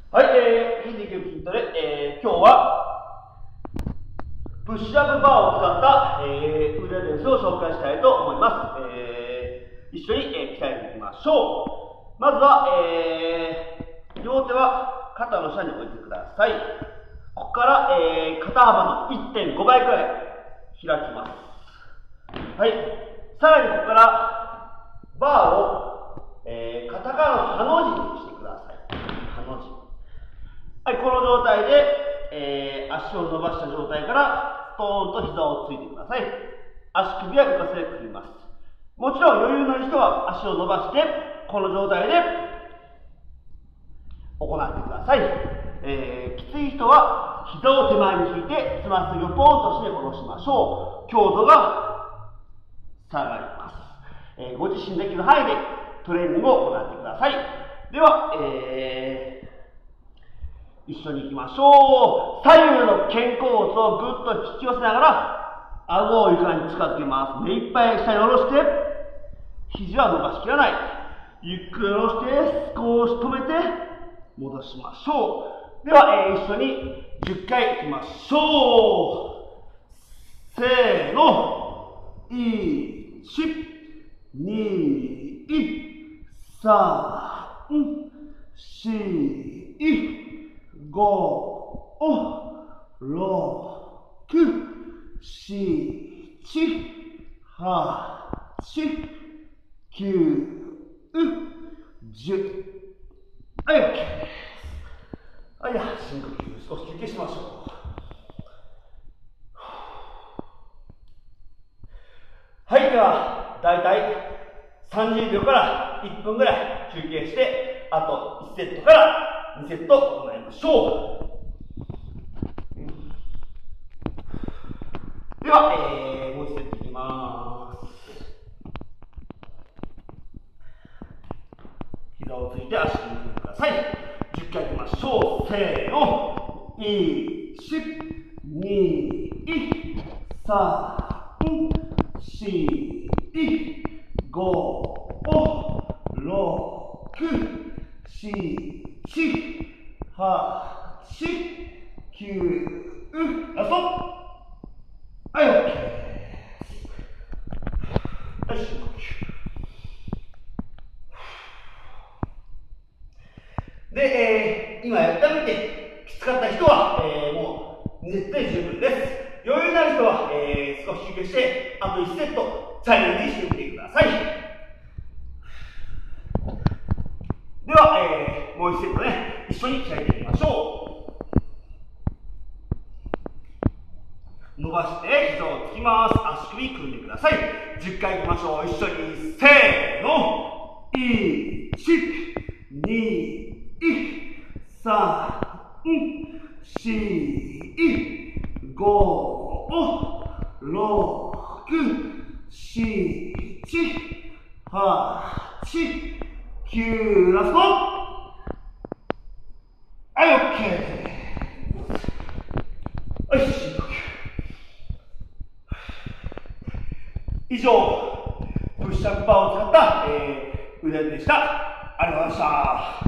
はい、筋肉筋トレ、今日はプッシュアップバーを使った、腕レースを紹介したいと思います。一緒に、鍛えていきましょう。まずは、両手は肩の下に置いてください。ここから、肩幅の 1.5 倍くらい開きます。はい、さらにここからバーを、肩からのハの字にしてください。ハの字。はい、この状態で、足を伸ばした状態からストーンと膝をついてください。足首は床で組みます。もちろん余裕のある人は足を伸ばしてこの状態で行ってください。きつい人は膝を手前に引いてつま先をポンとして下ろしましょう。強度が下がります。ご自身できる範囲でトレーニングを行ってください。では、一緒に行きましょう。左右の肩甲骨をぐっと引き寄せながら顎を床に近づけます。目いっぱい下に下ろして肘は伸ばしきらない。ゆっくり下ろして少し止めて戻しましょう。では、一緒に10回いきましょう。せーの。1、2、3、4、5、6、7、8、9、10。はい、OK です。はい、深呼吸、少し休憩しましょう。はい、では、だいたい30秒から1分ぐらい休憩して、あと1セットから2セット行いましょう。では、もう1セットいきます。膝をついて足に踏んでください。10回いきましょう。せーの。1、2、3、4、5、6、7、8、9、ラスト。はい、OK です。はい、深呼吸。で、今やってみてきつかった人は、もう絶対十分です。余裕のある人は、少し休憩してあと1セットチャレンジしてみてください。では、もう1セットね、一緒に鍛えていきましょう。伸ばして膝をつきます。足首組んでください。10回いきましょう。一緒にせーの。1、2、3、4、5、6、7、8、9、ラスト。はい、OK です。はい、深呼吸。以上、プッシュアップバーを使った、腕でした。ありがとうございました。